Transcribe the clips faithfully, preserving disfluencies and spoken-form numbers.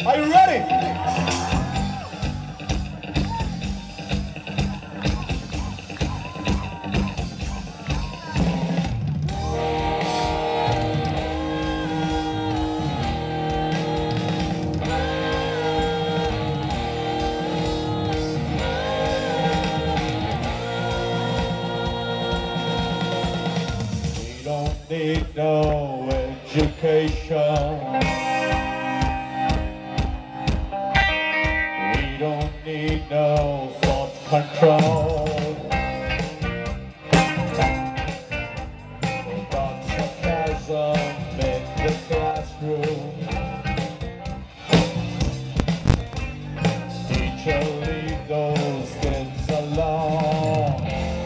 Are you ready? We don't need no education. We don't need no thought control. No dark sarcasm in the classroom. Teacher, leave those kids alone.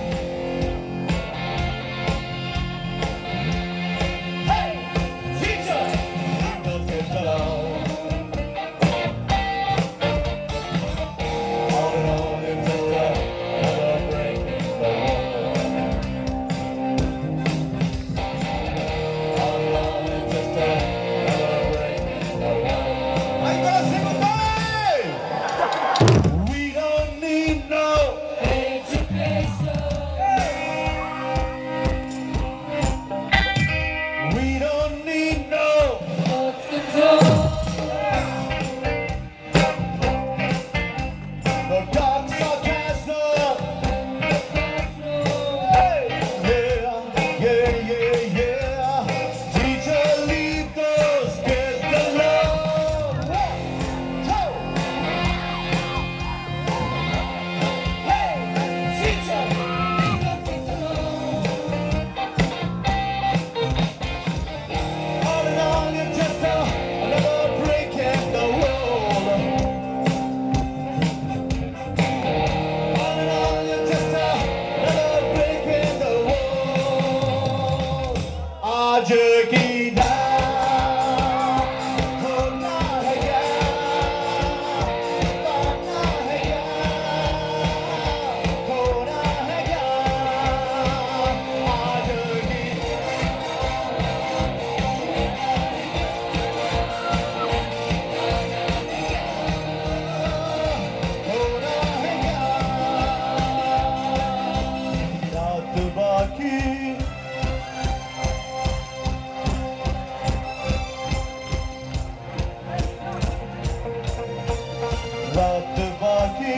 रात बाकी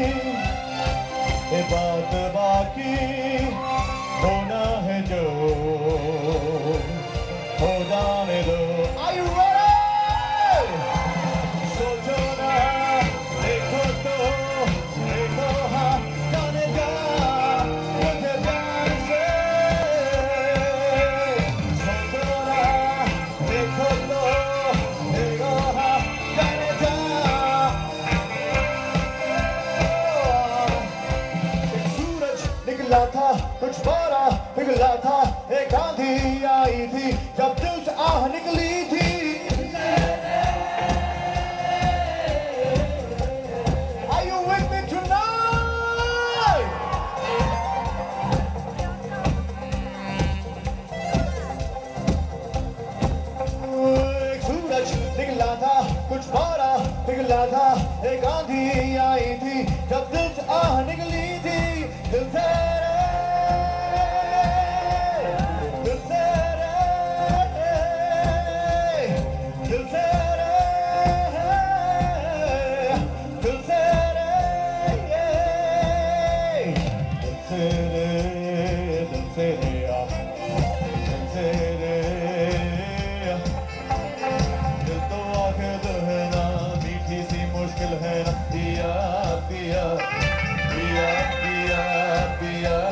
बात बाकी होना है जो हो जाने दो. Are you ready? सोचो ना देखो तो देखो हाँ जाने जा मुझे जान से. सोचो ना देखो तो देखो हाँ जाने जा. निकला था कुछ बड़ा पिघला था एक आंधी आई थी जब दिल से आह निकली थी. Are you with me tonight? एक सूरज निकला था कुछ बड़ा पिघला था एक आंधी आई थी जब दिल से आह निकली थी. दिल से पिया पिया पिया पिया पिया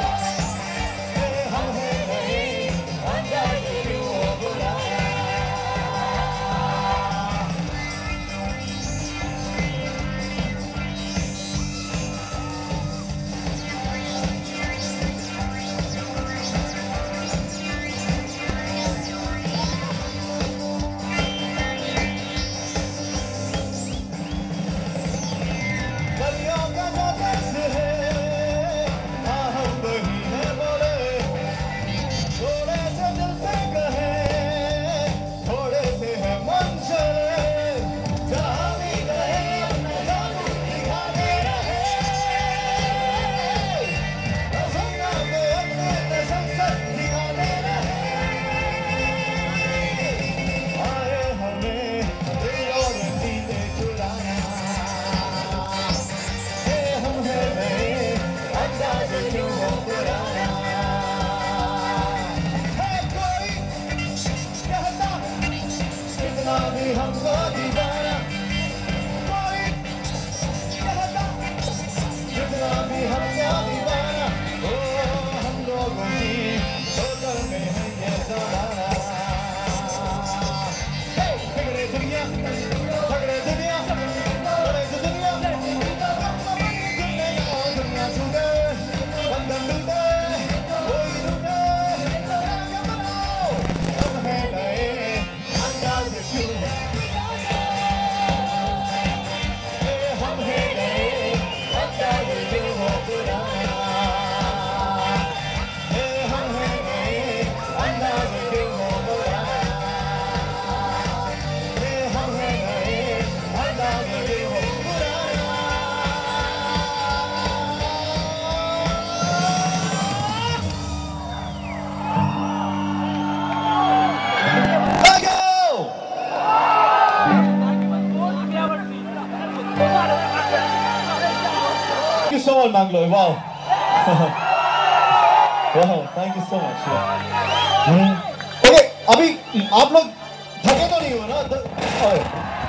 क्यों हो पुराना। है कोई कहता कितना भी हमको दीवाना, कोई कहता कितना भी हमको दीवाना। ओ हम लोगों की होटल में है ये जमाना। झगड़े दुनिया झगड़े दुनिया झगड़े दुनिया दुनिया छूटे बंधन टूटे कोई टूटे क्या बनाओ हम हैं नए अंदाज क्यों हम हैं नए अंदाज क्यों हो पुराना। हम हैं नए अंदाज क्यों हो पुराना। हम हैं नए अंदाज क्यों हो पुराना। Thank you so much, Mangalore. Wow. Wow, thank you so much. Yeah. Okay, अभी आप लोग थके तो नहीं हो ना? द- ओए।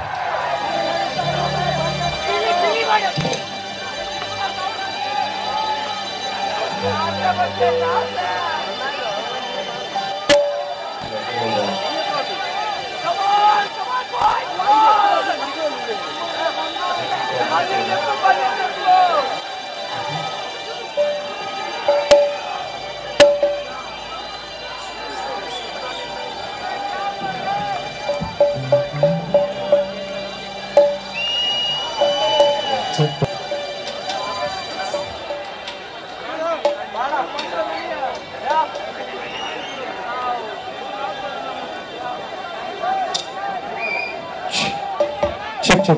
Check, check.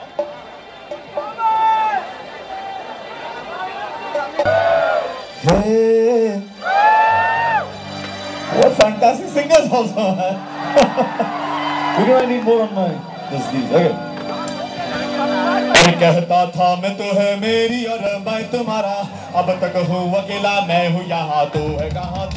Hey, what fantastic singers also, man. You know I need more on my this these. Okay. मैं कहता था मैं तो है मेरी और मैं तुम्हारा, अब तक हूँ अकेला मैं हूँ यहाँ तो है कहाँ।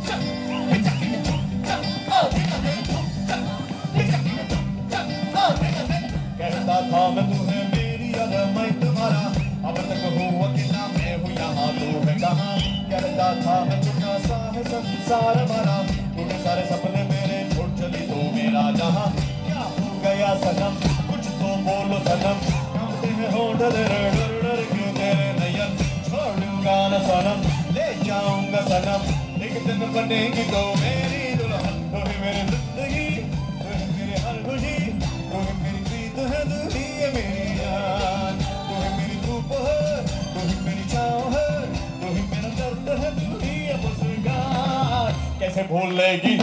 कहता था मैं तू है मेरी और मैं तुम्हारा, अब तक हूँ अकेला मैं हूँ यहाँ तो है कहाँ। कहता था मैं छोटा सा है संसार भरा, टूटे सारे सपने मेरे छूट चली तो मेरा जहाँ। क्या हो गया सनम कुछ तो बोलो सनम, कांपते हैं होंठ तेरे डर डर क्यों तेरे नयन। छोड़ूंगा न सनम ले जाऊंगा सनम, एक दिन बनेगी तो मेरी दुल्हन। तू ही मेरी जिंदगी तू ही मेरी हर खुशी, तू ही मेरी प्रीत है तू ही है मेरी जान। तू ही मेरी धूप है तू ही मेरी छाँव है, तू ही मेरा दर्द है तू ही है मुस्कान। कैसे भूल लेगी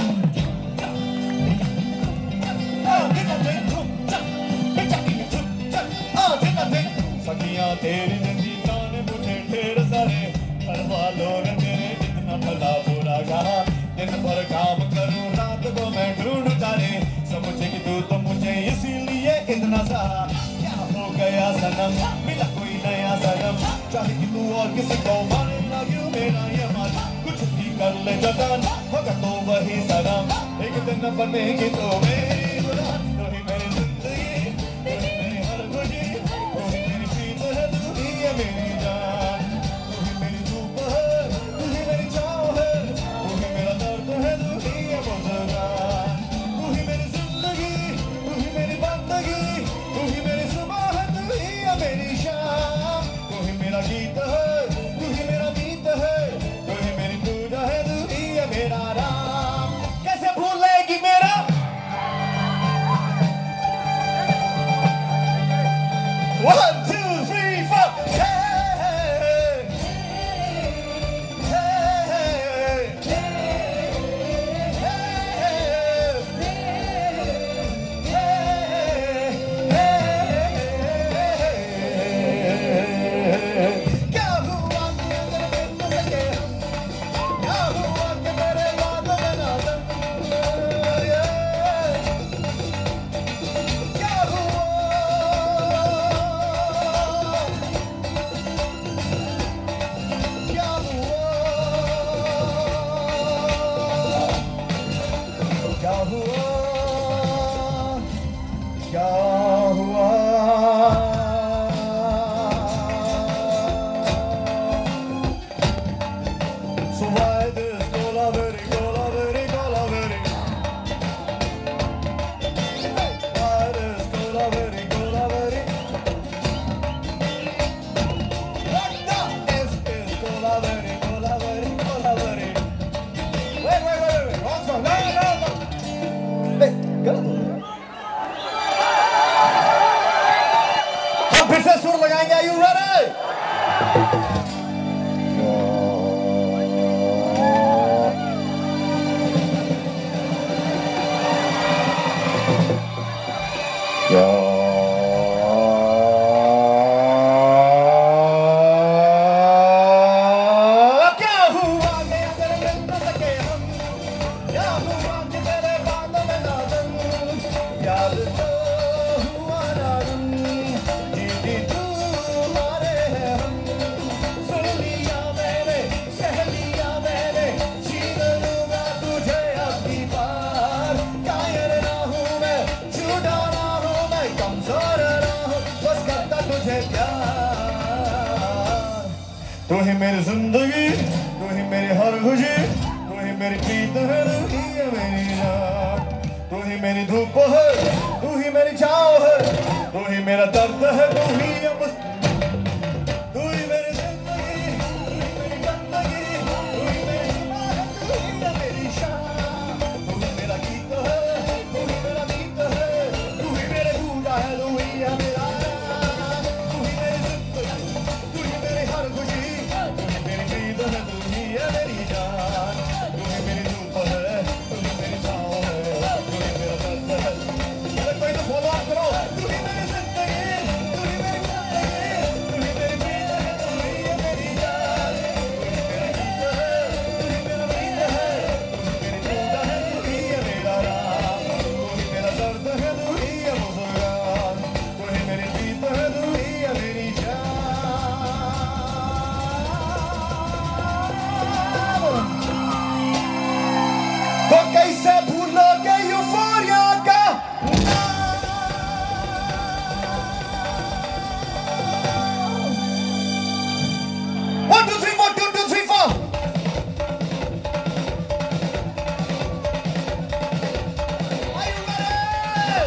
सखियाँ तेरी जिंदगी जाने मुझे ढेर सारे, घर वालों ने मेरे जितना भला बुरा कहा। दिन भर काम करूँ रात को मैं ढूंढ तारे, समझे कि तू तो मुझे इसीलिए इतना सा। क्या हो गया सनम मिला कोई नया सनम, चाहे कि तू और किसी को मारे लगे मेरा ये मन। कुछ भी कर ले जतन होगा तो वही सनम, एक दिन बनेगी तो मेरी दुल्हन। तू ही मेरी जिंदगी तू ही मेरी हर खुशी, तू ही मेरी प्रीत है तू ही है मेरी जान। तू ही मेरी धूप है तू ही मेरी छाँव है, तू ही मेरा दर्द है तू ही है मुस्कान। तू ही मेरी जिंदगी तू ही मेरी बंदगी, तू ही मेरी सुबह है तू ही है मेरी शाम। तू ही मेरा गीत है तू ही मेरा गीत है, तू ही मेरी पूजा है तू ही है मेरा राम। कैसे भूलेगी मेरा So why this Golaveri, Golaveri, Golaveri? Why this Golaveri, Golaveri? What the F is Golaveri, Golaveri, Golaveri? Wait, wait, wait, wait, wrong song. No, no, no. Wait, Golaveri. हम फिर से सुर लगाएंगे. Are you ready? तू ही मेरी जिंदगी, तू ही मेरी हर खुशी, तू ही मेरी प्रीत है, तू ही है मेरी जान. तू ही मेरी धूप है, तू ही मेरी छाँव है, तू ही मेरा दर्द है, तू ही है बस. तू ही मेरी जिंदगी, तू ही मेरी बंदगी, तू ही मेरी सुबह, तू ही है मेरी शान. तू ही मेरा गीत है, तू ही मेरा गीत है, तू ही मेरे पूजा है, तू ही है मेरा. तू ही मेरी जिंदगी, तू ही मेरी हर खुशी, तू ही मेरी प्रीत है, तू ही है मेरी जान. तू ही मेरी धूप है, तू ही मेरी छाँव है, तू ही मेरा दर्द है. अरे कोई तो फॉलो अप करो. तू ही मेरी जिंदगी, तू ही मेरी बंदगी, तू ही मेरी प्रीत है, तू ही है मेरी जान. तू ही मेरा गीत है, तू ही मेरा प्रीत है, तू ही मेरी पूजा है, तू ही है मेरा राम. तू ही मेरा दर्द है, तू ही है मुस्कान. तू ही मेरी प्रीत है, तू ही है मेरी जान. तो कैसे भूलोगे यूफोरिया का One, two, three, four, two, two, three, four. Are you ready?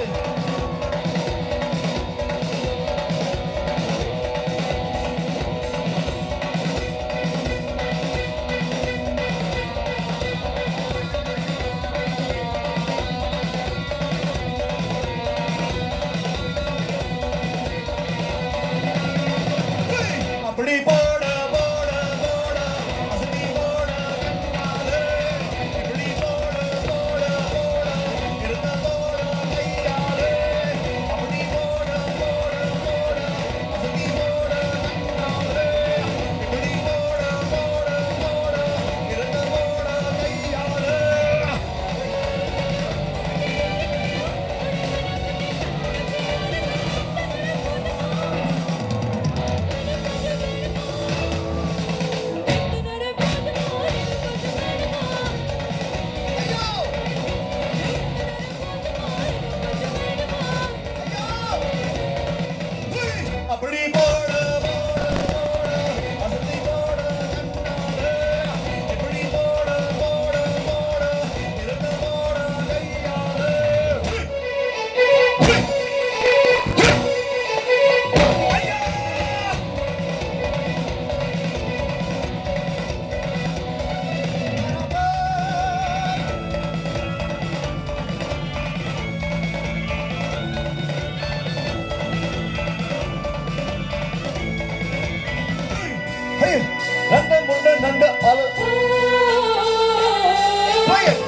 अपनी बोड़ बोड़ बोड़ असली बोड़ कन्नाले अपनी बोड़ बोड़ बोड़ इरता बोड़ कैयाले अपनी बोड़ बोड़ बोड़ असली बोड़ कन्नाले अपनी बोड़ बोड़ बोड़ इरता बोड़ कैयाले अपनी बोड़ बोड़ बोड़ असली बोड़ कन्नाले अपनी बोड़ बोड़ बोड़ इरता बोड़ कैयाले Hey, nanda munda nanda all. Play it.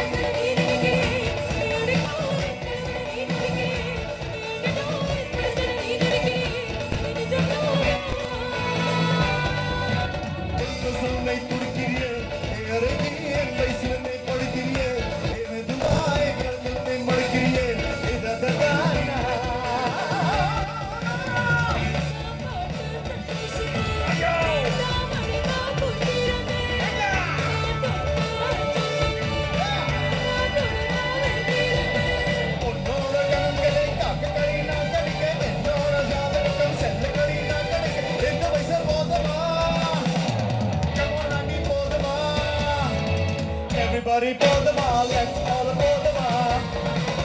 सुनने तुड़किरिए अरे नी वैसे में पड़किरिए मैं दुआए कल में मड़किरिए इधर दगाना Come on, Everybody board the bar, let's all aboard the bar.